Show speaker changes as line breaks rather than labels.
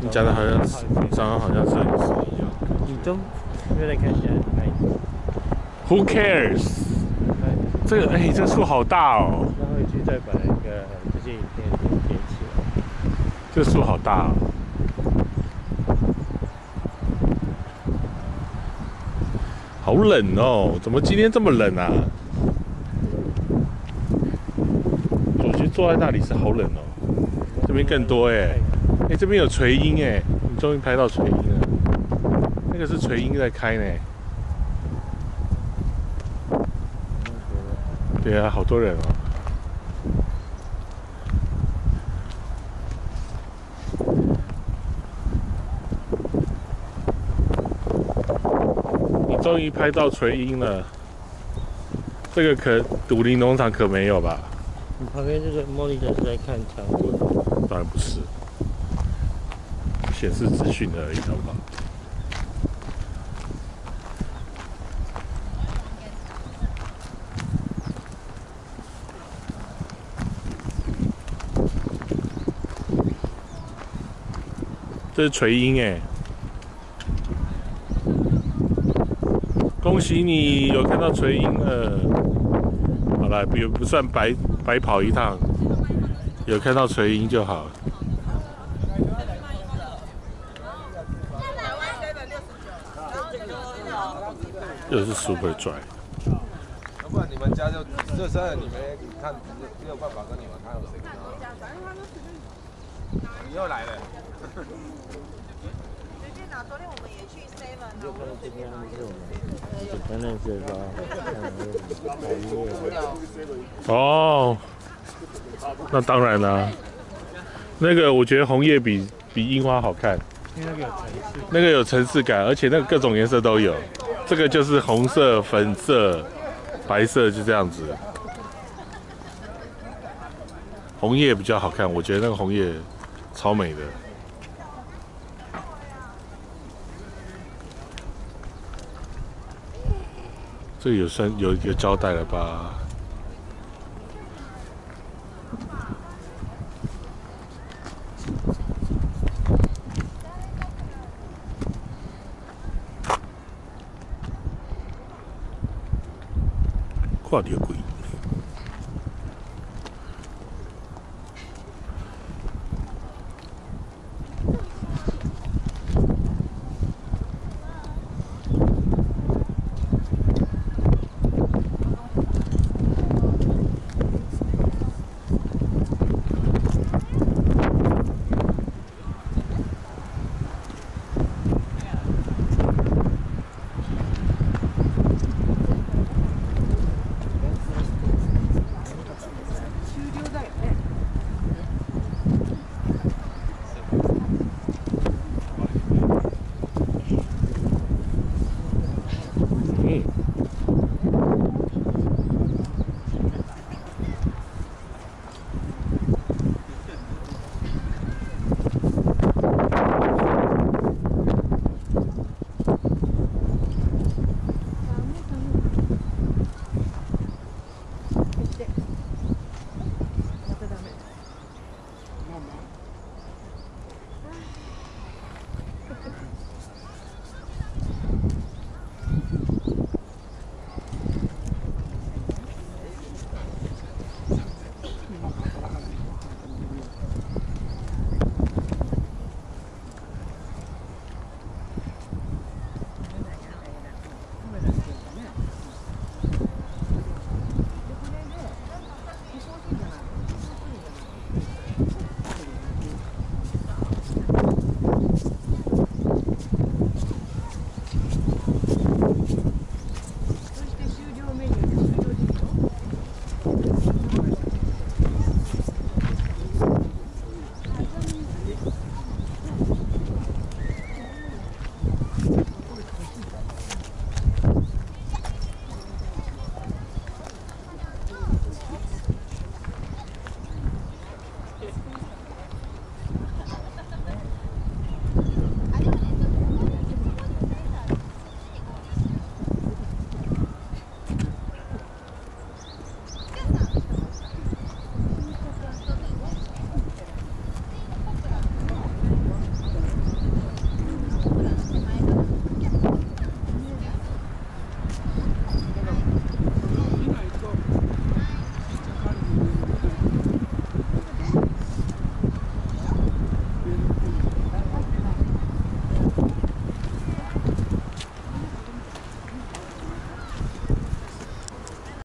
你讲的好像是，好像摄影师一样。
你都没有来看一下，拍。
Who cares？ 这个这树好大哦。
然后回去再把那个这些影片连起来。
这树好大哦。好冷哦，怎么今天这么冷啊？我觉得坐在那里是好冷哦。这边更多这边有垂樱你终于拍到垂樱了。那个是垂樱在开呢。对啊，好多人哦。你终于拍到垂樱了。这个可武林农场可没有吧？
你旁边这个茉莉的是在看场地？
当然不是，显示资讯而已，好不好？这是垂樱恭喜你有看到垂樱了。好了，不算白跑一趟，有看到垂樱就好。又是 Super Dry。
要不然你们家就热身了，你们看没有办法跟你们看有谁？你又来了。
昨天我们也去 Seven，
就看到这边是我们刚认识的时候，
哦，那当然啦。那个我觉得红叶比樱花好看，
因为那个有层次，
那个有层次感，而且那个各种颜色都有。这个就是红色、粉色、白色，就这样子。红叶比较好看，我觉得那个红叶超美的。这个有一个交代了吧？看到鬼！